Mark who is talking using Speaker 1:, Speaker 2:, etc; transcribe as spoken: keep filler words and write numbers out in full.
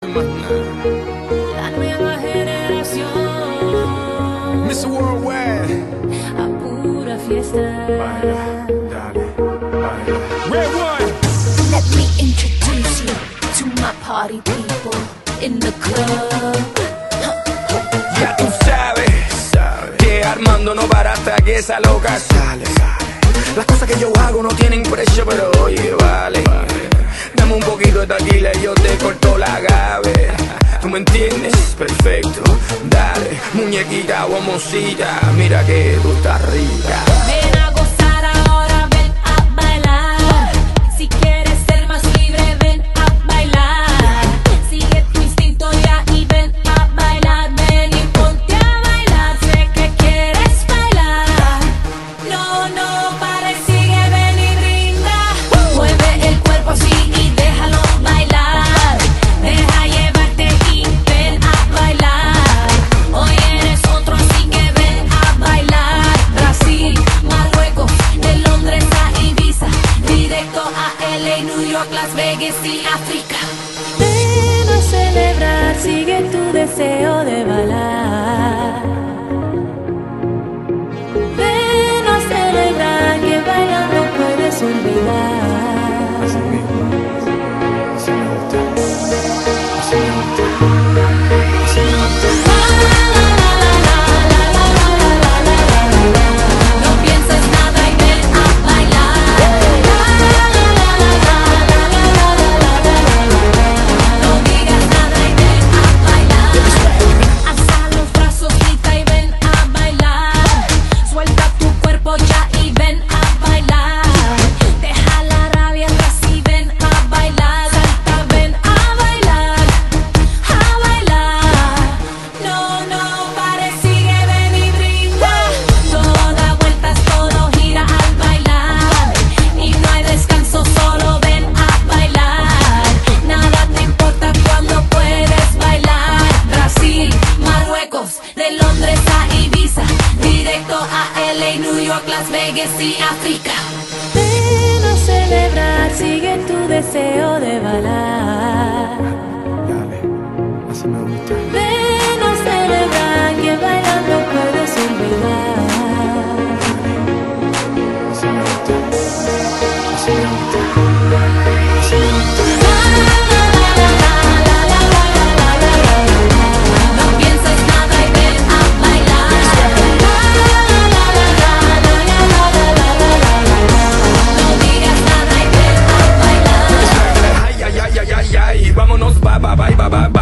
Speaker 1: más nada.
Speaker 2: La nueva generación,
Speaker 1: mister Worldwide,
Speaker 2: a pura fiesta.
Speaker 1: baila, dale, baila. Red One.
Speaker 2: Let me introduce you to my party people in the club.
Speaker 1: Ya tú sabes, sabes que Armando no para hasta que esa loca sale. Las cosas que yo hago no tienen precio, pero oye, vale. Dame un poquito de tequila y yo te corto la gave. ¿Tú me entiendes? Perfecto. Dale, muñequita o mocita, mira que tú estás rica.
Speaker 2: Ven a gozar ahora, ven a bailar. Si quieres ser más libre, ven a bailar. Sigue tu instinto ya y ven a bailar. Ven y ponte a bailar, sé que quieres bailar. No, no pares, sigue, ven y brinda. Mueve el cuerpo así y déjalo bailar. Deja llevarte y ven a bailar. Hoy eres otro, así que ven a bailar. Brasil, Marruecos, de Londres a Ibiza, directo a L A, New York, Las Vegas y África. Ven a celebrar, sigue tu deseo de bailar. Ven a celebrar que bailando puedes olvidar.
Speaker 1: Así mismo, así me gusta, así me gusta, así me gusta.
Speaker 2: No pienses nada y ven a bailar. No digas nada y ven a bailar. Alza los brazos, grita y ven a bailar. Suelta tu cuerpo ya y ven a bailar. Deja la rabia atrás y ven a bailar. Salta, ven a bailar, a bailar. No, no pares, sigue, ven y brinda. Todo da vueltas, todo gira al bailar. Y no hay descanso, solo ven a bailar. Nada te importa cuando puedes bailar. Brasil, Marruecos, de Londres a Ibiza, directo a L A, New York, Las Vegas y África. Ven a celebrar, sigue tu deseo de bailar.
Speaker 1: Dale, así me gusta.
Speaker 2: Ven a celebrar que bailando puedes olvidar.
Speaker 1: Así me gusta, así me gusta, así me gusta.
Speaker 2: No pienses nada y ven a bailar. No digas nada y ven a bailar.
Speaker 1: Ay, ay, ay, ay, ay, ay, vámonos, va, va, va, va, va.